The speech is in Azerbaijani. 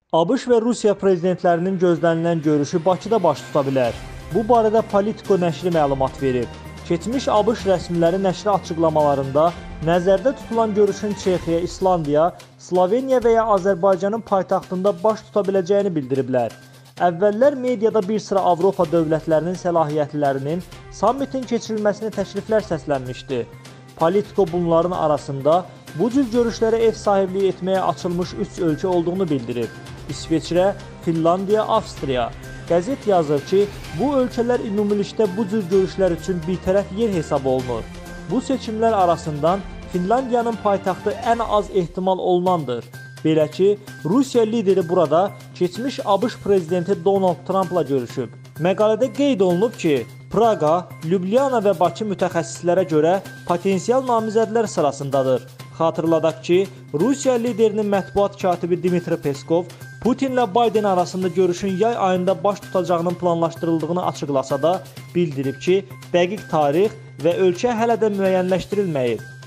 ABŞ və Rusiya prezidentlərinin gözlənilən görüşü Bakıda baş tuta bilər. Bu barədə Politico nəşri məlumat verib. Keçmiş ABŞ rəsmiləri nəşri açıqlamalarında nəzərdə tutulan görüşün Çexiya, İslandiya, Sloveniya və ya Azərbaycanın paytaxtında baş tuta biləcəyini bildiriblər. Əvvəllər mediada bir sıra Avropa dövlətlərinin səlahiyyətlilərinin sammitin keçirilməsini təkliflər səslənmişdi. Politico bunların arasında bu cür görüşlərə ev sahibliyi etməyə açılmış 3 ölkə olduğunu bildirib. İsveçrə, Finlandiya, Avstriya. Qəzet yazır ki, bu ölkələr ümumilikdə bu cür görüşlər üçün birtərəf yer hesab olunur. Bu seçimlər arasından Finlandiyanın paytaxtı ən az ehtimal olunandır. Belə ki, Rusiya lideri burada keçmiş ABŞ prezidenti Donald Trumpla görüşüb. Məqalədə qeyd olunub ki, Praqa, Lüblyana və Bakı mütəxəssislərə görə potensial namizədlər sırasındadır. Xatırladaq ki, Rusiya liderinin mətbuat katibi Dmitri Peskov Putinlə Biden arasında görüşün yay ayında baş tutacağının planlaşdırıldığını açıqlasa da bildirib ki, dəqiq tarix və ölkə hələ də müəyyənləşdirilməyib.